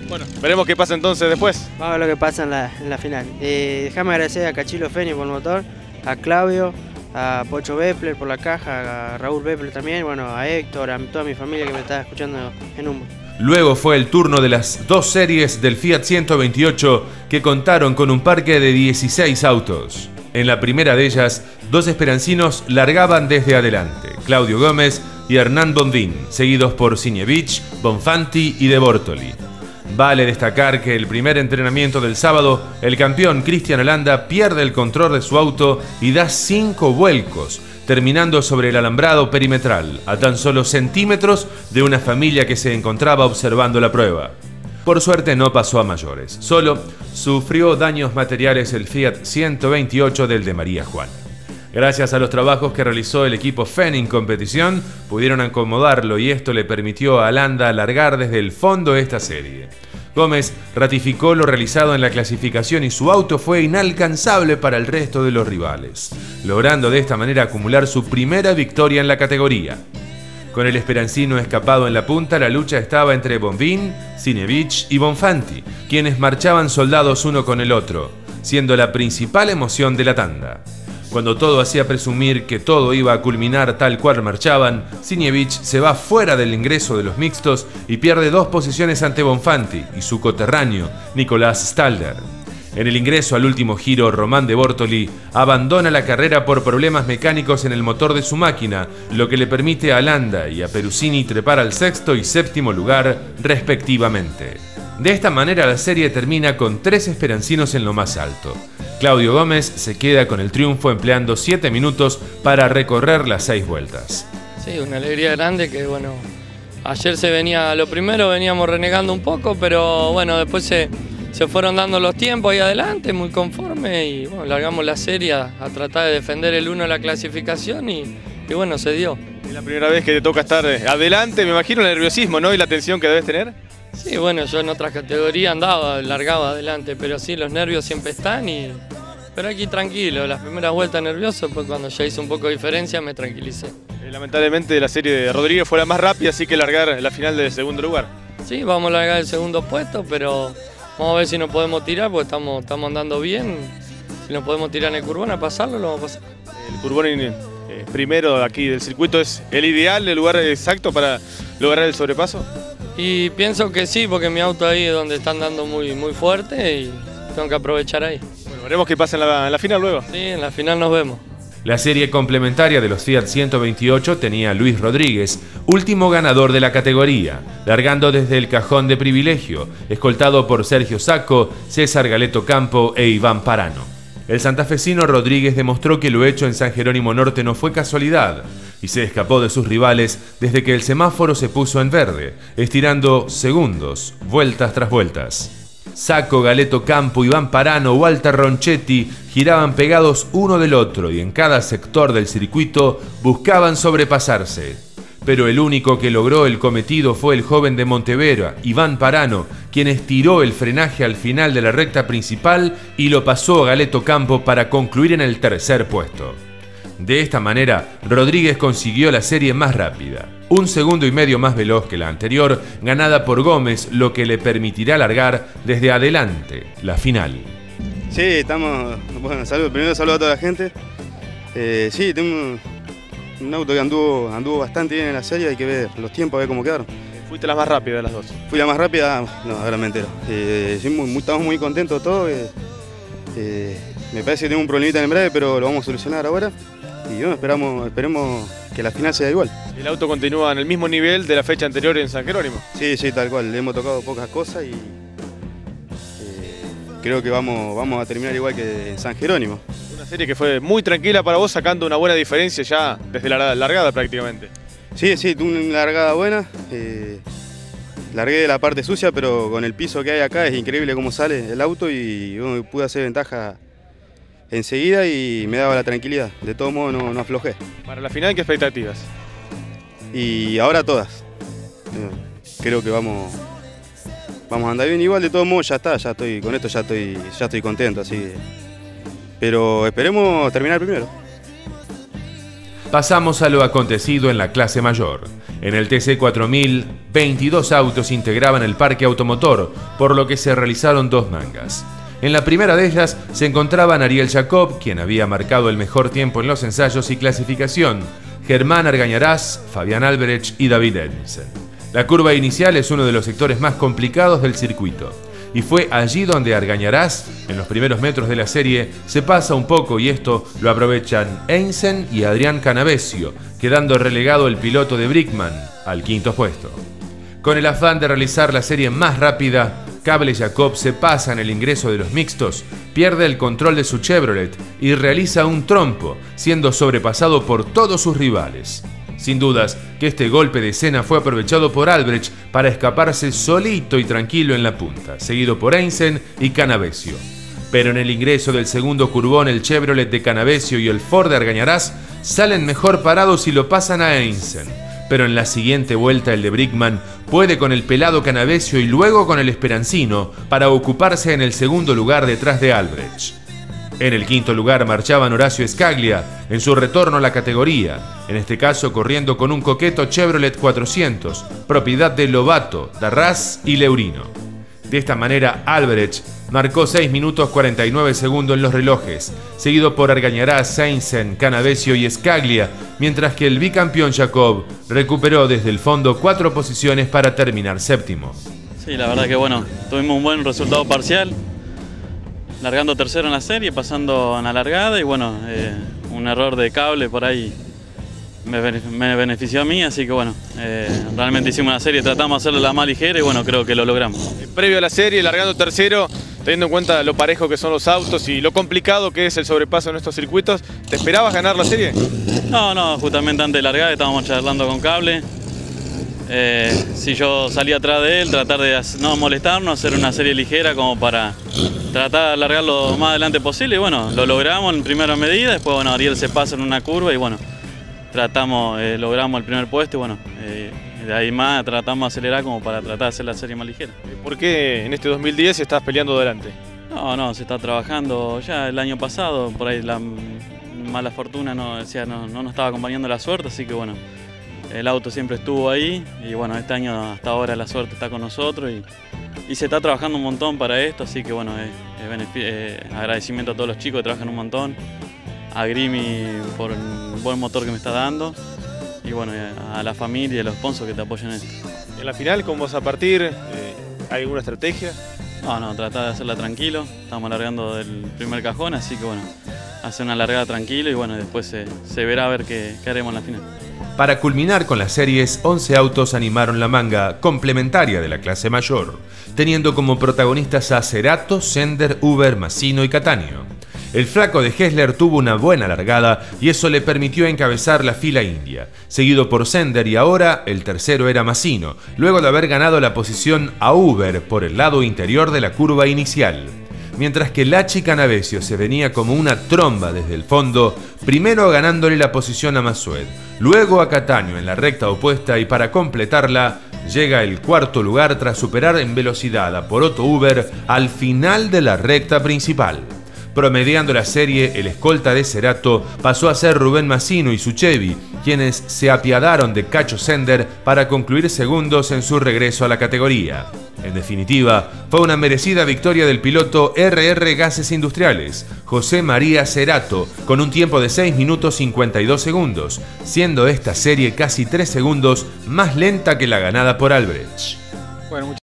Bueno, veremos qué pasa entonces después. Vamos a ver lo que pasa en la final. Déjame agradecer a Cachilo Feni por el motor, a Claudio, a Pocho Bepler por la caja, a Raúl Bepler también, bueno, a Héctor, a toda mi familia que me está escuchando en Humboldt. Luego fue el turno de las dos series del Fiat 128 que contaron con un parque de 16 autos. En la primera de ellas, dos esperancinos largaban desde adelante, Claudio Gómez y Hernán Bonvin, seguidos por Sinievich, Bonfanti y De Bortoli. Vale destacar que el primer entrenamiento del sábado, el campeón Cristian Holanda pierde el control de su auto y da 5 vuelcos, terminando sobre el alambrado perimetral, a tan solo centímetros de una familia que se encontraba observando la prueba. Por suerte no pasó a mayores, solo sufrió daños materiales el Fiat 128 del de María Juana. Gracias a los trabajos que realizó el equipo Feni en competición, pudieron acomodarlo y esto le permitió a Holanda largar desde el fondo esta serie. Gómez ratificó lo realizado en la clasificación y su auto fue inalcanzable para el resto de los rivales, logrando de esta manera acumular su primera victoria en la categoría. Con el esperancino escapado en la punta, la lucha estaba entre Bonvin, Sinievich y Bonfanti, quienes marchaban soldados uno con el otro, siendo la principal emoción de la tanda. Cuando todo hacía presumir que todo iba a culminar tal cual marchaban, Sinievich se va fuera del ingreso de los mixtos y pierde 2 posiciones ante Bonfanti y su coterráneo, Nicolás Stalder. En el ingreso al último giro, Román De Bortoli abandona la carrera por problemas mecánicos en el motor de su máquina, lo que le permite a Holanda y a Perusini trepar al 6º y 7º lugar, respectivamente. De esta manera la serie termina con 3 esperancinos en lo más alto. Claudio Gómez se queda con el triunfo empleando 7 minutos para recorrer las 6 vueltas. Sí, una alegría grande que bueno, ayer lo primero veníamos renegando un poco, pero bueno, después se fueron dando los tiempos ahí adelante, muy conforme y bueno, largamos la serie a tratar de defender el 1 de la clasificación y bueno, se dio. Es la primera vez que te toca estar adelante, me imagino el nerviosismo, ¿no? Y la tensión que debes tener. Sí, bueno, yo en otras categorías largaba adelante, pero sí, los nervios siempre están pero aquí tranquilo, las primeras vueltas nervioso, pues cuando ya hice un poco de diferencia me tranquilicé. Lamentablemente la serie de Rodríguez fue la más rápida, así que largar la final del segundo lugar. Sí, vamos a largar el segundo puesto, pero vamos a ver si nos podemos tirar, porque estamos andando bien. Si nos podemos tirar en el Curbón a pasarlo, lo vamos a pasar. El Curbón primero aquí del circuito es el ideal, el lugar exacto para lograr el sobrepaso. Y pienso que sí, porque mi auto ahí es donde está andando muy fuerte y tengo que aprovechar ahí. Bueno, veremos qué pasa en la final luego. Sí, en la final nos vemos. La serie complementaria de los Fiat 128 tenía a Luis Rodríguez, último ganador de la categoría, largando desde el cajón de privilegio, escoltado por Sergio Sacco, César Galeto Campo e Iván Parano. El santafesino Rodríguez demostró que lo hecho en San Jerónimo Norte no fue casualidad y se escapó de sus rivales desde que el semáforo se puso en verde, estirando segundos, vueltas tras vueltas. Sacco, Galeto Campo, Iván Parano, Walter Ronchetti giraban pegados uno del otro y en cada sector del circuito buscaban sobrepasarse. Pero el único que logró el cometido fue el joven de Montevera, Iván Parano, quien estiró el frenaje al final de la recta principal y lo pasó a Galeto Campo para concluir en el tercer puesto. De esta manera, Rodríguez consiguió la serie más rápida, 1,5 segundos más veloz que la anterior, ganada por Gómez, lo que le permitirá largar desde adelante la final. Sí, estamos... Bueno, primero saludo a toda la gente. Sí, tengo un auto que anduvo bastante bien en la serie, hay que ver los tiempos, a ver cómo quedaron. ¿Fuiste la más rápida de las dos? Fui la más rápida, no, ahora me entero. Sí, estamos muy contentos todos. Me parece que tengo un problemita en el embrague, pero lo vamos a solucionar ahora. Y bueno, esperemos que la final sea igual. ¿El auto continúa en el mismo nivel de la fecha anterior en San Jerónimo? Sí, tal cual. Le hemos tocado pocas cosas y creo que vamos a terminar igual que en San Jerónimo. Una serie que fue muy tranquila para vos, sacando una buena diferencia ya desde la largada prácticamente. Sí, tuve una largada buena. Largué de la parte sucia, pero con el piso que hay acá es increíble cómo sale el auto y bueno, pude hacer ventaja enseguida y me daba la tranquilidad. De todos modos no aflojé. Para la final, ¿qué expectativas? Y ahora todas. Creo que vamos a andar bien igual, de todos modos con esto ya estoy contento, así que... Pero esperemos terminar primero. Pasamos a lo acontecido en la clase mayor. En el TC 4000, 22 autos integraban el parque automotor, por lo que se realizaron 2 mangas. En la primera de ellas se encontraban Ariel Jacob, quien había marcado el mejor tiempo en los ensayos y clasificación, Germán Argañarás, Fabián Albrecht y David Edmondson. La curva inicial es uno de los sectores más complicados del circuito, y fue allí donde Argañarás, en los primeros metros de la serie, se pasa un poco y esto lo aprovechan Heinzen y Adrián Canavesio, quedando relegado el piloto de Brickman al 5º puesto. Con el afán de realizar la serie más rápida, Cable Jacob se pasa en el ingreso de los mixtos, pierde el control de su Chevrolet y realiza un trompo, siendo sobrepasado por todos sus rivales. Sin dudas que este golpe de escena fue aprovechado por Albrecht para escaparse solito y tranquilo en la punta, seguido por Heinzen y Canavesio. Pero en el ingreso del segundo curvón, el Chevrolet de Canavesio y el Ford de Argañarás salen mejor parados y lo pasan a Heinzen. Pero en la siguiente vuelta el de Brickman puede con el pelado Canavesio y luego con el Esperancino para ocuparse en el segundo lugar detrás de Albrecht. En el 5º lugar marchaban Horacio Scaglia en su retorno a la categoría, en este caso corriendo con un coqueto Chevrolet 400, propiedad de Lobato, Darras y Leurino. De esta manera Albrecht marcó 6 minutos 49 segundos en los relojes, seguido por Argañarás, Heinzen, Canavesio y Scaglia, mientras que el bicampeón Jacob recuperó desde el fondo 4 posiciones para terminar séptimo. Sí, la verdad que bueno, tuvimos un buen resultado parcial, largando tercero en la serie, pasando en la largada y bueno, un error de cable por ahí me benefició a mí, así que bueno, realmente hicimos una serie, tratamos de hacerlo la más ligera y bueno, creo que lo logramos. Previo a la serie, largando tercero, teniendo en cuenta lo parejo que son los autos y lo complicado que es el sobrepaso en estos circuitos, ¿te esperabas ganar la serie? No, justamente antes de largar estábamos charlando con Cable. Si yo salía atrás de él, tratar de no molestarnos, hacer una serie ligera como para tratar de alargar lo más adelante posible y bueno, lo logramos en primera medida, después bueno, Ariel se pasa en una curva y bueno, logramos el primer puesto y bueno, de ahí más tratamos de acelerar como para tratar de hacer la serie más ligera. ¿Por qué en este 2010 estás peleando adelante? No, se está trabajando ya el año pasado, por ahí la mala fortuna no nos estaba acompañando la suerte, así que bueno, el auto siempre estuvo ahí y bueno, este año hasta ahora la suerte está con nosotros y se está trabajando un montón para esto, así que bueno, agradecimiento a todos los chicos que trabajan un montón, a Grimi por el buen motor que me está dando y bueno, a la familia y a los sponsors que te apoyan en esto. En la final, ¿cómo vas a partir? ¿Hay alguna estrategia? No, tratar de hacerla tranquilo, estamos largando del primer cajón, así que bueno, hacer una largada tranquilo y bueno, después se verá a ver qué haremos en la final. Para culminar con las series, 11 autos animaron la manga complementaria de la clase mayor, teniendo como protagonistas a Cerato, Sender, Uber, Massino y Cattaneo. El flaco de Hessler tuvo una buena largada y eso le permitió encabezar la fila india, seguido por Sender y ahora el tercero era Massino, luego de haber ganado la posición a Uber por el lado interior de la curva inicial. Mientras que Lachi Canavesio se venía como una tromba desde el fondo, primero ganándole la posición a Massued, luego a Cattaneo en la recta opuesta y para completarla, llega el 4º lugar tras superar en velocidad a Poroto Uber al final de la recta principal. Promediando la serie, el escolta de Cerato pasó a ser Rubén Massino y su Chevy, quienes se apiadaron de Cacho Sender para concluir segundos en su regreso a la categoría. En definitiva, fue una merecida victoria del piloto RR Gases Industriales, José María Cerato, con un tiempo de 6 minutos 52 segundos, siendo esta serie casi 3 segundos más lenta que la ganada por Albrecht. Bueno,